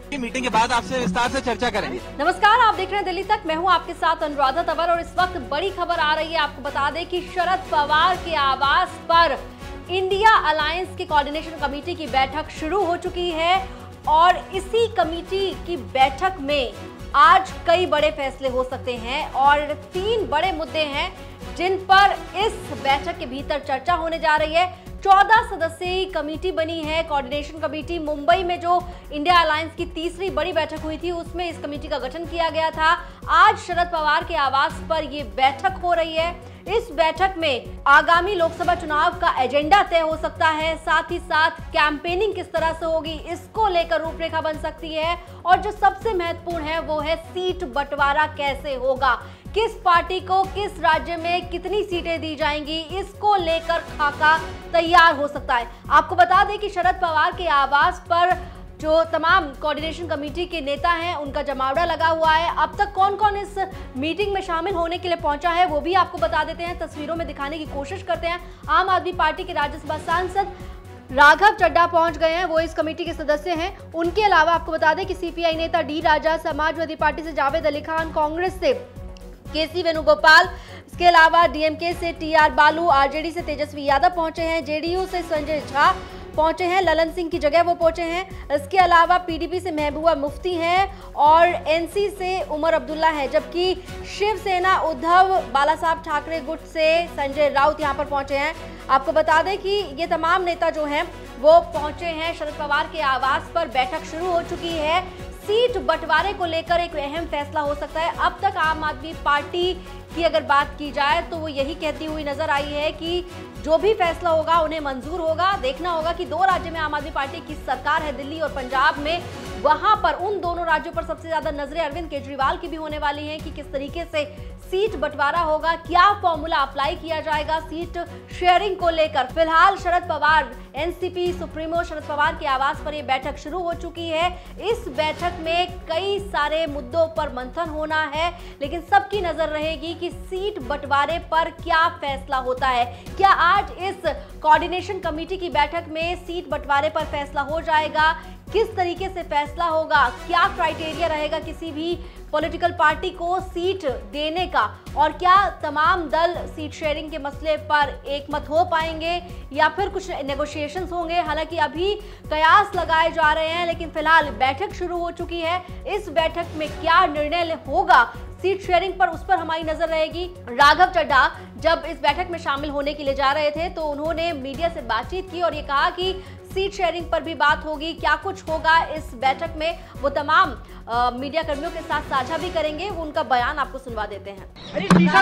Meeting के बाद आपसे विस्तार से चर्चा करेंगे। नमस्कार, आप देख रहे हैं दिल्ली तक। मैं हूं आपके साथ अनुराधा तंवर और इस वक्त बड़ी खबर आ रही है। आपको बता दें कि शरद पवार के आवास पर इंडिया अलायंस की कोऑर्डिनेशन कमेटी की बैठक शुरू हो चुकी है और इसी कमेटी की बैठक में आज कई बड़े फैसले हो सकते हैं और 3 बड़े मुद्दे हैं जिन पर इस बैठक के भीतर चर्चा होने जा रही है। 14 सदस्यीय कमेटी बनी है कोऑर्डिनेशन कमेटी। मुंबई में जो इंडिया अलायंस की तीसरी बड़ी बैठक हुई थी उसमें इस कमेटी का गठन किया गया था। आज शरद पवार के आवास पर ये बैठक हो रही है। इस बैठक में आगामी लोकसभा चुनाव का एजेंडा तय हो सकता है, साथ ही साथ कैंपेनिंग किस तरह से होगी इसको लेकर रूपरेखा बन सकती है और जो सबसे महत्वपूर्ण है वो है सीट बंटवारा कैसे होगा, किस पार्टी को किस राज्य में कितनी सीटें दी जाएंगी, इसको लेकर खाका तैयार हो सकता है। आपको बता दें कि शरद पवार के आवास पर जो तमाम कोऑर्डिनेशन कमेटी के नेता हैं उनका जमावड़ा लगा हुआ है। अब तक कौन कौन इस मीटिंग में शामिल होने के लिए पहुंचा है वो भी आपको बता देते हैं, तस्वीरों में दिखाने की कोशिश करते हैं। आम आदमी पार्टी के राज्यसभा सांसद राघव चड्ढा पहुंच गए हैं, वो इस कमेटी के सदस्य हैं। उनके अलावा आपको बता दें कि सीपीआई नेता डी राजा, समाजवादी पार्टी से जावेद अली खान, कांग्रेस से केसी वेणुगोपाल, इसके अलावा डीएमके से टीआर बालू, आरजेडी से तेजस्वी यादव पहुंचे हैं, जेडीयू से संजय झा पहुंचे हैं, ललन सिंह की जगह वो पहुंचे हैं। इसके अलावा पीडीपी से महबूबा मुफ्ती हैं और एनसी से उमर अब्दुल्ला है, जबकि शिवसेना उद्धव बालासाहब ठाकरे गुट से संजय राउत यहां पर पहुंचे हैं। आपको बता दें कि ये तमाम नेता जो हैं वो पहुंचे हैं शरद पवार के आवास पर। बैठक शुरू हो चुकी है। सीट बंटवारे को लेकर एक अहम फैसला हो सकता है। अब तक आम आदमी पार्टी की अगर बात की जाए तो वो यही कहती हुई नजर आई है कि जो भी फैसला होगा उन्हें मंजूर होगा। देखना होगा कि 2 राज्य में आम आदमी पार्टी की सरकार है, दिल्ली और पंजाब में। वहां पर उन दोनों राज्यों पर सबसे ज्यादा नजरें अरविंद केजरीवाल की भी होने वाली हैं कि किस तरीके से सीट बंटवारा होगा, क्या फॉर्मूला अप्लाई किया जाएगा सीट शेयरिंग को लेकर। फिलहाल शरद पवार, एनसीपी सुप्रीमो शरद पवार के आवास पर यह बैठक शुरू हो चुकी है। इस बैठक में कई सारे मुद्दों पर मंथन होना है, लेकिन सबकी नजर रहेगी कि सीट बंटवारे पर क्या फैसला होता है। क्या आज इस कोऑर्डिनेशन कमेटी की बैठक में सीट बंटवारे पर फैसला हो जाएगा, किस तरीके से फैसला होगा, क्या क्राइटेरिया रहेगा किसी भी पॉलिटिकल पार्टी को सीट देने का, और क्या तमाम दल सीट शेयरिंग के मसले पर एकमत हो पाएंगे या फिर कुछ नेगोशिएशंस होंगे। हालांकि अभी कयास लगाए जा रहे हैं, लेकिन फिलहाल बैठक शुरू हो चुकी है। इस बैठक में क्या निर्णय होगा सीट शेयरिंग पर, उस पर हमारी नजर रहेगी। राघव चड्ढा जब इस बैठक में शामिल होने के लिए जा रहे थे तो उन्होंने मीडिया से बातचीत की और ये कहा कि सीट शेयरिंग पर भी बात होगी। क्या कुछ होगा इस बैठक में वो तमाम मीडिया कर्मियों के साथ साझा भी करेंगे। वो उनका बयान आपको सुनवा देते हैं। मीटिंग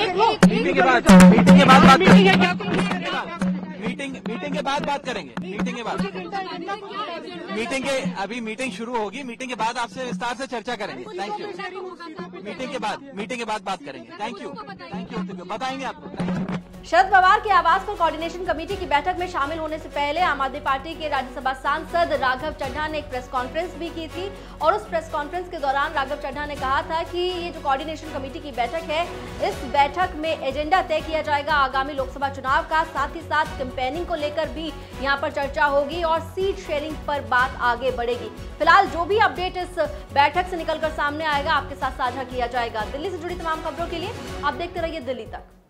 के बाद बात करेंगे। अभी मीटिंग शुरू होगी, मीटिंग के बाद आपसे विस्तार से चर्चा करेंगे। Thank you. मीटिंग के बाद बात करेंगे। थैंक यू, बताएंगे आपको। शरद पवार के आवास पर कोऑर्डिनेशन कमेटी की बैठक में शामिल होने से पहले आम आदमी पार्टी के राज्यसभा सांसद राघव चड्ढा ने एक प्रेस कॉन्फ्रेंस भी की थी और उस प्रेस कॉन्फ्रेंस के दौरान राघव चड्ढा ने कहा था कि ये जो कोऑर्डिनेशन कमेटी की बैठक है, इस बैठक में एजेंडा तय किया जाएगा आगामी लोकसभा चुनाव का, साथ ही साथ कैंपेनिंग को लेकर भी यहाँ पर चर्चा होगी और सीट शेयरिंग पर बात आगे बढ़ेगी। फिलहाल जो भी अपडेट इस बैठक से निकलकर सामने आएगा आपके साथ साझा किया जाएगा। दिल्ली से जुड़ी तमाम खबरों के लिए आप देखते रहिए दिल्ली तक।